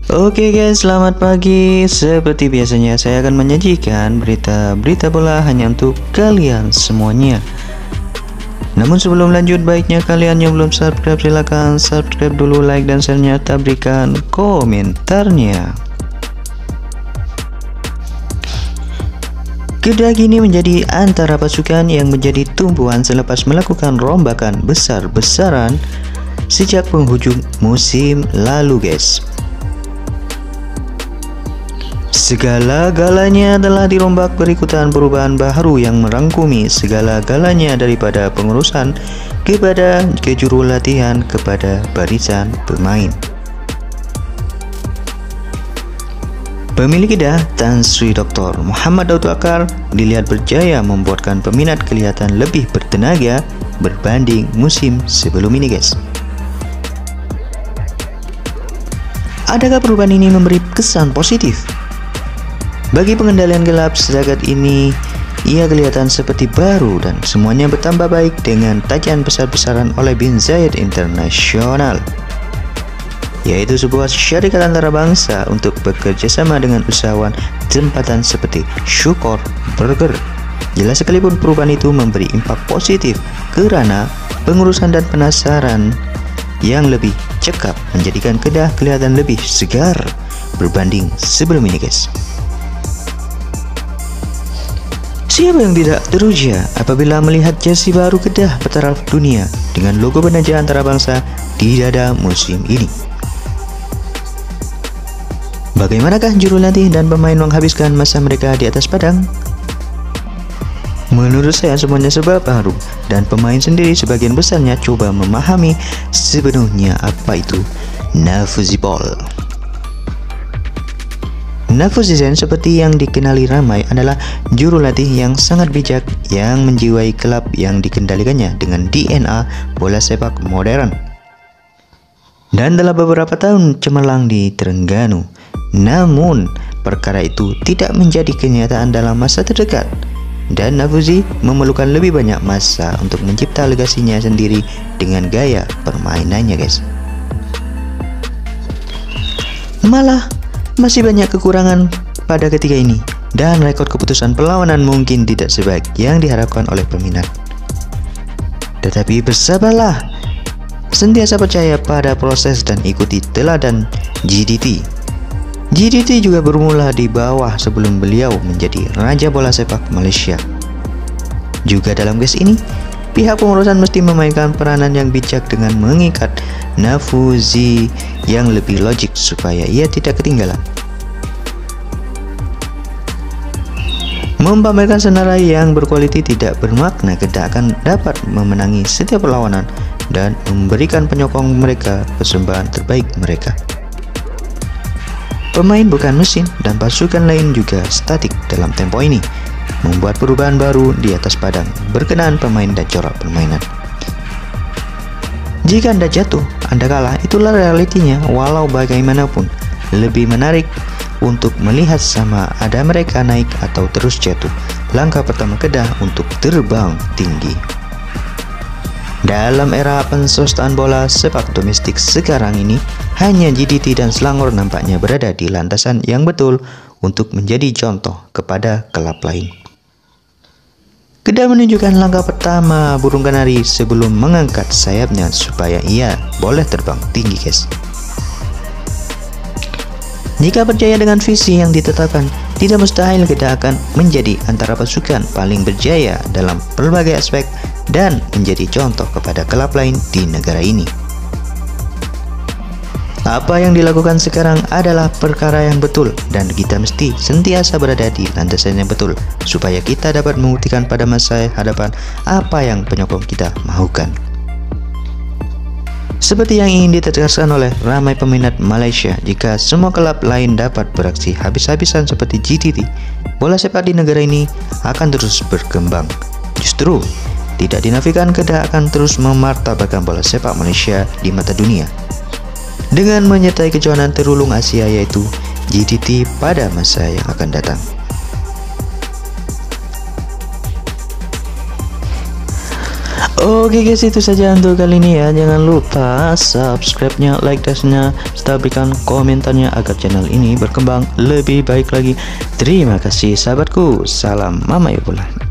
Oke guys, selamat pagi. Seperti biasanya saya akan menyajikan berita-berita bola hanya untuk kalian semuanya. Namun sebelum lanjut, baiknya kalian yang belum subscribe silahkan subscribe dulu, like dan share-nya, serta berikan komentarnya. Kedah kini menjadi antara pasukan yang menjadi tumpuan selepas melakukan rombakan besar-besaran sejak penghujung musim lalu guys. Segala-galanya telah dirombak berikutan perubahan baru yang merangkumi segala-galanya daripada pengurusan kepada kejuru latihan kepada barisan pemain. Pemilik Kedah, Tan Sri Dr. Muhammad Daud Akar, dilihat berjaya membuatkan peminat kelihatan lebih bertenaga berbanding musim sebelum ini guys. Adakah perubahan ini memberi kesan positif? Bagi pengendalian gelap setakat ini, ia kelihatan seperti baru dan semuanya bertambah baik dengan tajian besar-besaran oleh Bin Zayed International, yaitu sebuah syarikat antarabangsa untuk bekerja sama dengan usahawan tempatan seperti Syukor Burger. Jelas sekalipun perubahan itu memberi impak positif karena pengurusan dan penasaran yang lebih cekap menjadikan Kedah kelihatan lebih segar berbanding sebelum ini guys. Siapa yang tidak teruja apabila melihat jersey baru Kedah bertaraf dunia dengan logo penaja antarabangsa di dada musim ini? Bagaimanakah juru latih dan pemain menghabiskan masa mereka di atas padang? Menurut saya semuanya sebab baru dan pemain sendiri sebagian besarnya coba memahami sepenuhnya apa itu Nafuzibol. Nafuzizan seperti yang dikenali ramai adalah juru latih yang sangat bijak yang menjiwai klub yang dikendalikannya dengan DNA bola sepak modern. Dan telah beberapa tahun cemerlang di Terengganu. Namun perkara itu tidak menjadi kenyataan dalam masa terdekat. Dan Nafuzi memerlukan lebih banyak masa untuk mencipta legasinya sendiri dengan gaya permainannya guys. Malah masih banyak kekurangan pada ketiga ini dan rekor keputusan perlawanan mungkin tidak sebaik yang diharapkan oleh peminat. Tetapi bersabarlah, sentiasa percaya pada proses dan ikuti teladan GDT. GDT juga bermula di bawah sebelum beliau menjadi raja bola sepak Malaysia. Juga dalam case ini, pihak pengurusan mesti memainkan peranan yang bijak dengan mengikat Nafuzi yang lebih logik supaya ia tidak ketinggalan. Mempamerkan senarai yang berkualiti tidak bermakna Kedah akan dapat memenangi setiap perlawanan dan memberikan penyokong mereka persembahan terbaik mereka. Pemain bukan mesin dan pasukan lain juga statik dalam tempo ini, membuat perubahan baru di atas padang berkenaan pemain dan corak permainan. Jika Anda jatuh, Anda kalah, itulah realitinya. Walau bagaimanapun, lebih menarik untuk melihat sama ada mereka naik atau terus jatuh. Langkah pertama Kedah untuk terbang tinggi. Dalam era pensostaan bola sepak domestik sekarang ini, hanya GDT dan Selangor nampaknya berada di landasan yang betul untuk menjadi contoh kepada klub lain. Kedah menunjukkan langkah pertama burung kanari sebelum mengangkat sayapnya supaya ia boleh terbang tinggi guys. Jika percaya dengan visi yang ditetapkan, tidak mustahil Kedah akan menjadi antara pasukan paling berjaya dalam berbagai aspek dan menjadi contoh kepada klub lain di negara ini. Apa yang dilakukan sekarang adalah perkara yang betul dan kita mesti sentiasa berada di landasan yang betul supaya kita dapat membuktikan pada masa hadapan apa yang penyokong kita mahukan. Seperti yang ingin ditegaskan oleh ramai peminat Malaysia, jika semua klub lain dapat beraksi habis-habisan seperti GDT, bola sepak di negara ini akan terus berkembang. Justru tidak dinafikan Kedah akan terus memartabatkan bola sepak Malaysia di mata dunia dengan menyertai kejuaraan terulung Asia yaitu GDT pada masa yang akan datang. Oke guys, itu saja untuk kali ini ya. Jangan lupa subscribe-nya, like dan serta berikan komentarnya agar channel ini berkembang lebih baik lagi. Terima kasih sahabatku. Salam Mama Yobola.